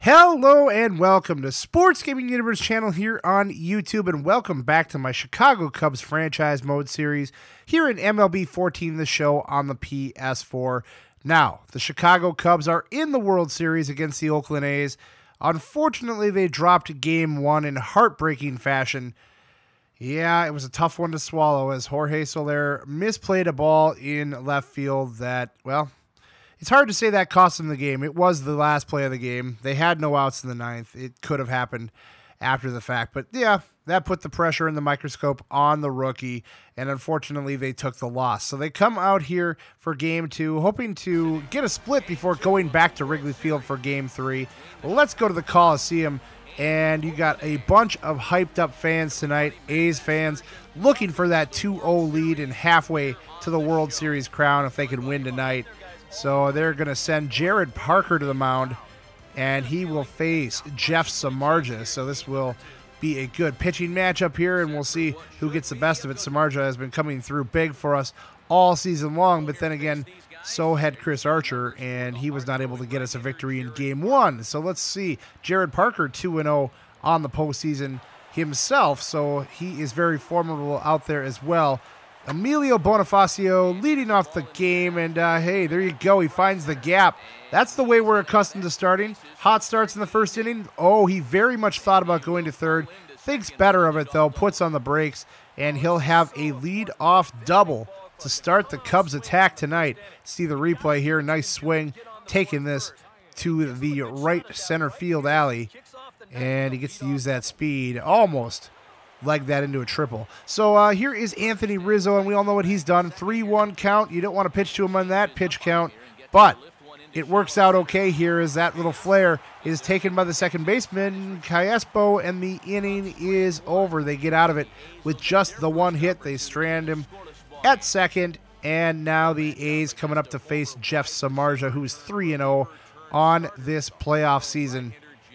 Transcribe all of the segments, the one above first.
Hello and welcome to Sports Gaming Universe channel here on YouTube, and welcome back to my Chicago Cubs franchise mode series here in MLB 14, the show on the PS4. Now, the Chicago Cubs are in the World Series against the Oakland A's. Unfortunately, they dropped Game 1 in heartbreaking fashion. Yeah, it was a tough one to swallow as Jorge Soler misplayed a ball in left field that, well, it's hard to say that cost them the game. It was the last play of the game. They had no outs in the ninth. It could have happened after the fact. But yeah, that put the pressure in the microscope on the rookie. And unfortunately, they took the loss. So they come out here for Game 2, hoping to get a split before going back to Wrigley Field for Game 3. Well, let's go to the Coliseum. And you got a bunch of hyped up fans tonight, A's fans, looking for that 2-0 lead and halfway to the World Series crown if they can win tonight. So they're going to send Jarrod Parker to the mound, and he will face Jeff Samardzija. So this will be a good pitching matchup here, and we'll see who gets the best of it. Samardzija has been coming through big for us all season long, but then again, so had Chris Archer, and he was not able to get us a victory in Game 1. So let's see. Jarrod Parker 2-0 on the postseason himself, so he is very formidable out there as well. Emilio Bonifacio leading off the game, and hey, there you go. He finds the gap. That's the way we're accustomed to starting. Hot starts in the first inning. Oh, he very much thought about going to third. Thinks better of it, though. Puts on the brakes, and he'll have a lead-off double to start the Cubs attack tonight. See the replay here. Nice swing. Taking this to the right center field alley, and he gets to use that speed. Almost leg that into a triple. So here is Anthony Rizzo, and we all know what he's done. 3-1 count. You don't want to pitch to him on that pitch count, but it works out okay here as that little flare is taken by the second baseman, Crespo, and the inning is over. They get out of it with just the one hit. They strand him at second, and now the A's coming up to face Jeff Samardzija, who's 3-0 on this playoff season.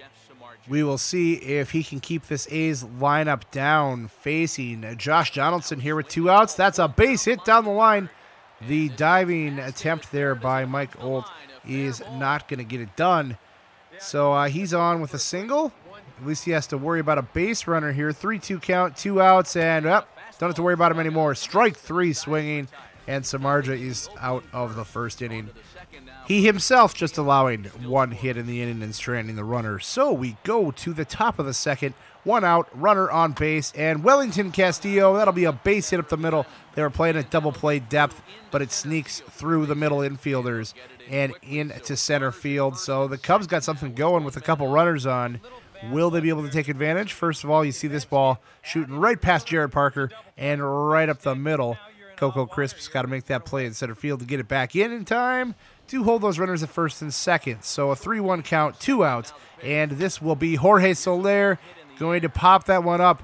We will see if he can keep this A's lineup down, facing Josh Donaldson here with 2 outs. That's a base hit down the line. The diving attempt there by Mike Olt is not going to get it done. So he's on with a single. At least he has to worry about a base runner here. 3-2 count, 2 outs, and don't have to worry about him anymore. Strike 3 swinging, and Samardzija is out of the first inning. He himself just allowing 1 hit in the inning and stranding the runner. So we go to the top of the second. 1 out, runner on base, and Wellington Castillo, that'll be a base hit up the middle. They were playing at double play depth, but it sneaks through the middle infielders and into center field. So the Cubs got something going with a couple runners on. Will they be able to take advantage? First of all, you see this ball shooting right past Jarrod Parker and right up the middle. Coco Crisp's got to make that play in center field to get it back in time to hold those runners at first and second. So a 3-1 count, 2 outs, and this will be Jorge Soler going to pop that one up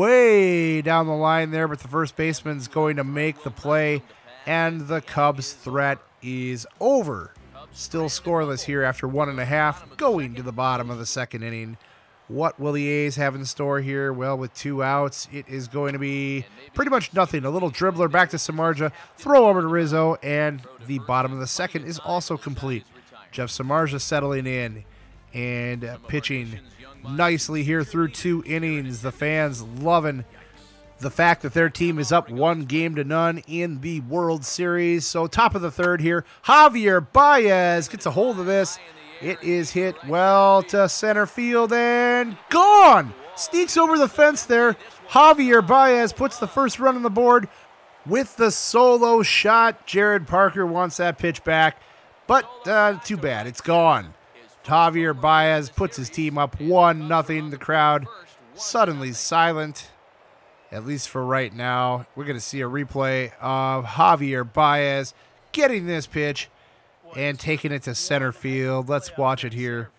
way down the line there, but the first baseman's going to make the play, and the Cubs' threat is over. Still scoreless here after 1.5, going to the bottom of the second inning. What will the A's have in store here? Well, with 2 outs, it is going to be pretty much nothing. A little dribbler back to Samardzija, throw over to Rizzo, and the bottom of the second is also complete. Jeff Samardzija settling in and pitching nicely here through 2 innings. The fans loving the fact that their team is up 1-0 in the World Series. So top of the third here, Javier Baez gets a hold of this. It is hit well to center field and gone. Sneaks over the fence there. Javier Baez puts the first run on the board with the solo shot. Jarrod Parker wants that pitch back, but too bad. It's gone. Javier Baez puts his team up 1-0. The crowd suddenly silent, at least for right now. We're going to see a replay of Javier Baez getting this pitch and taking it to center field. Let's watch it here.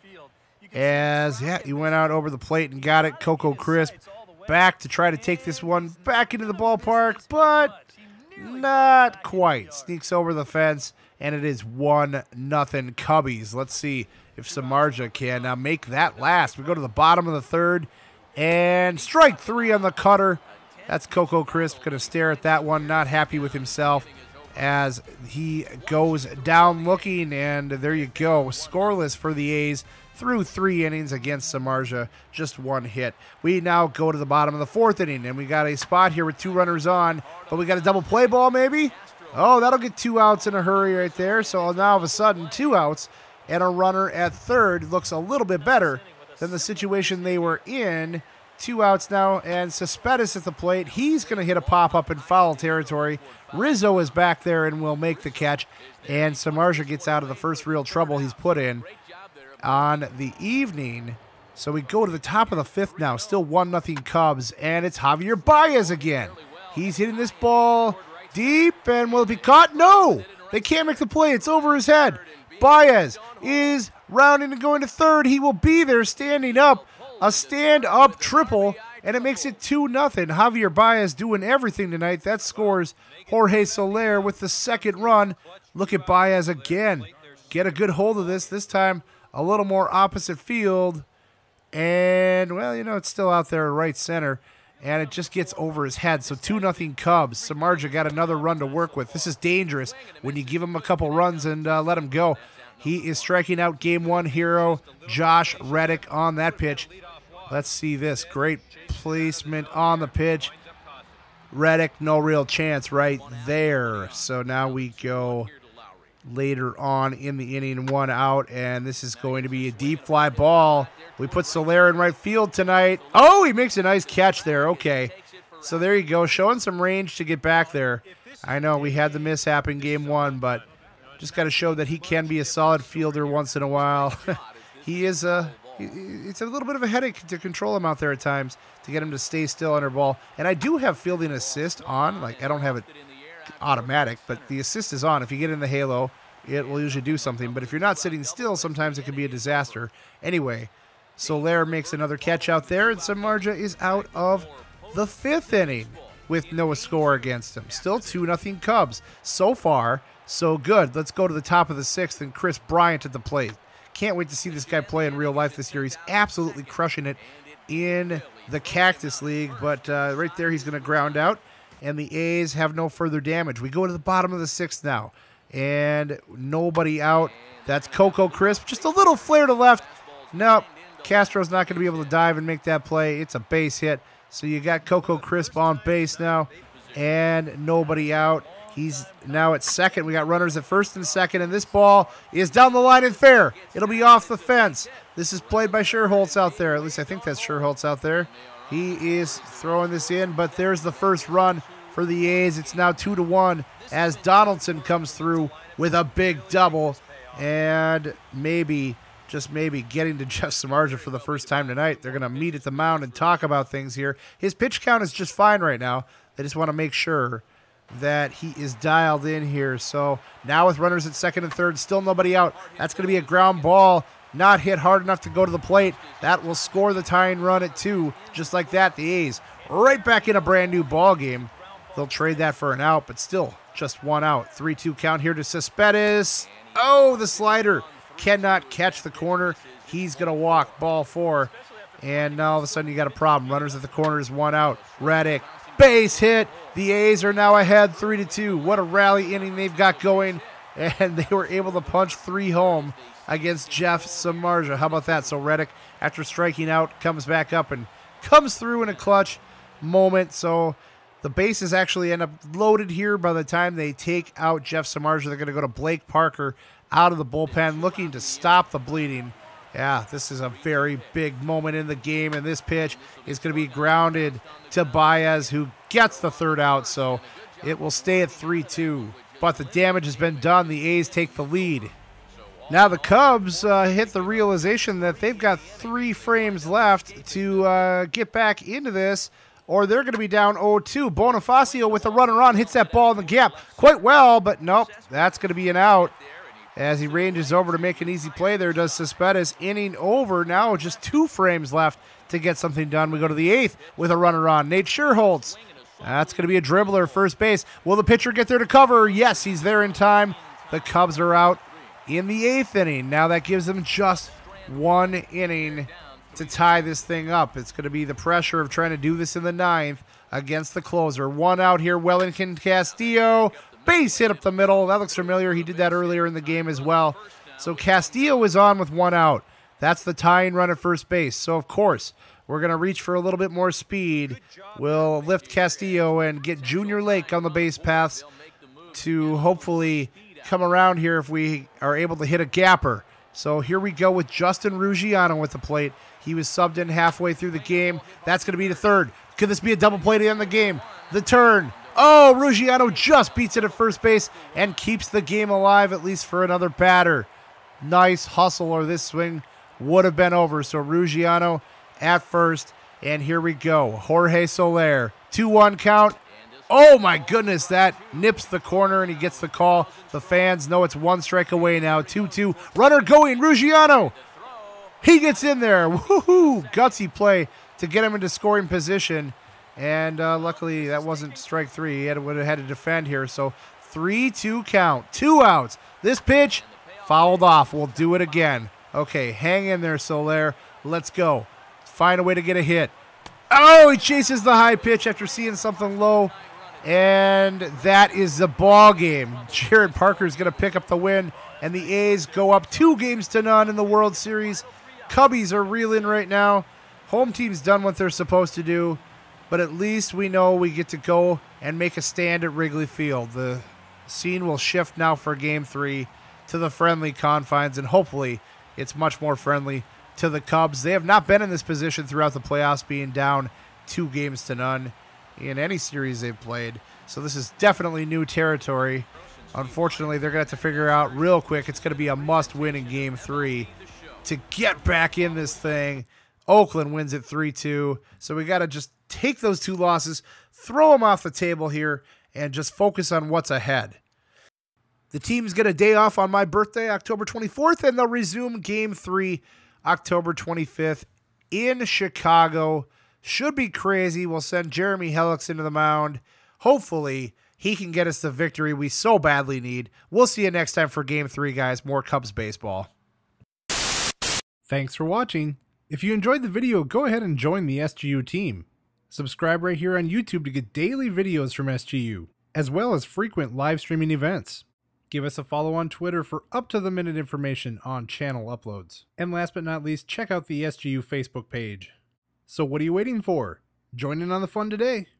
As, he went out over the plate and got it. Coco Crisp back to try to take this one back into the ballpark, but not quite. Sneaks over the fence, and it is 1-0 Cubbies. Let's see if Samardzija can make that last. We go to the bottom of the third, and strike 3 on the cutter. That's Coco Crisp going to stare at that one, not happy with himself. as he goes down looking, and there you go. Scoreless for the A's through 3 innings against Samardzija, just 1 hit. We now go to the bottom of the 4th inning, and we got a spot here with 2 runners on, but we got a double play ball maybe? Oh, that'll get 2 outs in a hurry right there. So now all of a sudden 2 outs and a runner at third looks a little bit better than the situation they were in. 2 outs now, and Cespedes at the plate. He's going to hit a pop-up in foul territory. Rizzo is back there and will make the catch, and Samardzija gets out of the first real trouble he's put in on the evening. So we go to the top of the 5th now, still 1-0 Cubs, and it's Javier Baez again. He's hitting this ball deep, and will it be caught? No! They can't make the play. It's over his head. Baez is rounding and going to third. He will be there standing up. A stand-up triple, and it makes it 2-0. Javier Baez doing everything tonight. That scores Jorge Soler with the 2nd run. Look at Baez again. Get a good hold of this time a little more opposite field. And, well, you know, it's still out there right center, and it just gets over his head. So 2-0 Cubs. Samardzija got another run to work with. This is dangerous when you give him a couple runs and let him go. He is striking out Game 1 hero Josh Reddick on that pitch. Let's see this. Great placement on the pitch. Reddick, no real chance right there. So now we go later on in the inning, 1 out, and this is going to be a deep fly ball. We put Soler in right field tonight. Oh, he makes a nice catch there. Okay. So there you go, showing some range to get back there. I know we had the mishap in Game 1, but just got to show that he can be a solid fielder once in a while. He is it's a little bit of a headache to control him out there at times, to get him to stay still under ball. And I do have fielding assist on. Like, I don't have it automatic, but the assist is on. If you get in the halo, it will usually do something. But if you're not sitting still, sometimes it can be a disaster. Anyway, Soler makes another catch out there, and Samardzija is out of the 5th inning with no score against him. Still 2-0 Cubs. So far, so good. Let's go to the top of the 6th, and Chris Bryant at the plate. Can't wait to see this guy play in real life this year. He's absolutely crushing it in the Cactus League, but right there he's going to ground out, and the A's have no further damage. We go to the bottom of the 6th now, and nobody out. That's Coco Crisp. Just a little flare to left. Nope. Castro's not going to be able to dive and make that play. It's a base hit. So you got Coco Crisp on base now, and nobody out. He's now at second. We got runners at first and second, and this ball is down the line and fair. It'll be off the fence. This is played by Scherholtz out there. At least I think that's Scherholtz out there. He is throwing this in, but there's the first run for the A's. It's now 2-1 as Donaldson comes through with a big double, and maybe, just maybe, getting to Jeff Samardzija for the first time tonight. They're going to meet at the mound and talk about things here. His pitch count is just fine right now. They just want to make sure that he is dialed in here. So now with runners at second and third, still nobody out. That's going to be a ground ball, not hit hard enough to go to the plate. That will score the tying run at 2. Just like that, the A's right back in a brand new ball game. They'll trade that for an out, but still just 1 out. 3-2 count here to Cespedes. Oh, the slider cannot catch the corner. He's going to walk, ball 4. And now all of a sudden you got a problem. Runners at the corners, 1 out. Reddick, base hit. The A's are now ahead 3-2. What a rally inning they've got going. And they were able to punch 3 home against Jeff Samardzija. How about that? So Reddick, after striking out, comes back up and comes through in a clutch moment. So the bases actually end up loaded here by the time they take out Jeff Samardzija. They're going to go to Blake Parker out of the bullpen, looking to stop the bleeding. Yeah, this is a very big moment in the game, and this pitch is going to be grounded to Baez, who gets the 3rd out, so it will stay at 3-2. But the damage has been done. The A's take the lead. Now the Cubs hit the realization that they've got 3 frames left to get back into this, or they're going to be down 0-2. Bonifacio with a runner on hits that ball in the gap quite well, but nope, that's going to be an out. As he ranges over to make an easy play there, does Cespedes. Inning over, now just 2 frames left to get something done. We go to the 8th with a runner on. Nate Scherholtz. That's going to be a dribbler, first base. Will the pitcher get there to cover? Yes, he's there in time. The Cubs are out in the 8th inning. Now that gives them just 1 inning to tie this thing up. It's going to be the pressure of trying to do this in the 9th against the closer. 1 out here, Wellington Castillo. base hit up the middle. That looks familiar. He did that earlier in the game as well. So Castillo is on with 1 out. That's the tying run at first base. So, of course, we're going to reach for a little bit more speed. We'll lift Castillo and get Junior Lake on the base paths to hopefully come around here if we are able to hit a gapper. So here we go with Justin Ruggiano with the plate. He was subbed in halfway through the game. That's going to be the third. Could this be a double play to end the game? The turn. Oh, Ruggiano just beats it at first base and keeps the game alive, at least for another batter. Nice hustle, or this swing would have been over. So Ruggiano at first, and here we go. Jorge Soler, 2-1 count. Oh my goodness, that nips the corner and he gets the call. The fans know it's 1 strike away now. 2-2, runner going, Ruggiano. He gets in there. Woohoo! Gutsy play to get him into scoring position. And luckily that wasn't strike 3. He would have had to defend here. So 3-2 count, 2 outs. This pitch fouled off. We'll do it again. Okay, hang in there, Soler. Let's go. Find a way to get a hit. Oh, he chases the high pitch after seeing something low. And that is the ball game. Jared Parker is going to pick up the win, and the A's go up 2-0 in the World Series. Cubbies are reeling right now. Home team's done what they're supposed to do, but at least we know we get to go and make a stand at Wrigley Field. The scene will shift now for Game 3 to the friendly confines, and hopefully it's much more friendly to the Cubs. They have not been in this position throughout the playoffs, being down 2-0 in any series they've played. So this is definitely new territory. Unfortunately, they're going to have to figure out real quick. It's going to be a must-win in Game 3 to get back in this thing. Oakland wins it 3-2. So we got to just take those 2 losses, throw them off the table here, and just focus on what's ahead. The teams get a day off on my birthday, October 24th, and they'll resume Game 3 October 25th in Chicago. Should be crazy. We'll send Jeremy Helix into the mound. Hopefully, he can get us the victory we so badly need. We'll see you next time for Game 3, guys. More Cubs baseball. Thanks for watching. If you enjoyed the video, go ahead and join the SGU team. Subscribe right here on YouTube to get daily videos from SGU, as well as frequent live streaming events. Give us a follow on Twitter for up-to-the-minute information on channel uploads. And last but not least, check out the SGU Facebook page. So what are you waiting for? Join in on the fun today.